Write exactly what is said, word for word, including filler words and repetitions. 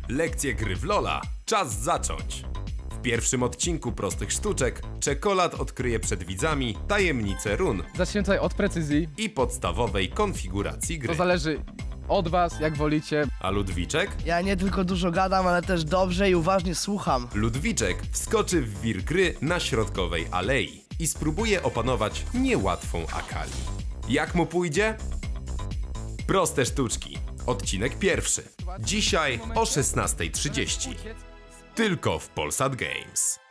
Lekcje gry w Lola. Czas zacząć! W pierwszym odcinku Prostych Sztuczek Czekolad odkryje przed widzami tajemnicę run Zacznijmy tutaj od precyzji. i podstawowej konfiguracji gry. To zależy od was, jak wolicie. A Ludwiczek? Ja nie tylko dużo gadam, ale też dobrze i uważnie słucham. Ludwiczek wskoczy w wir gry na środkowej alei i spróbuje opanować niełatwą Akali. Jak mu pójdzie? Proste Sztuczki. Odcinek pierwszy. Dzisiaj o szesnastej trzydzieści. Tylko w Polsat Games.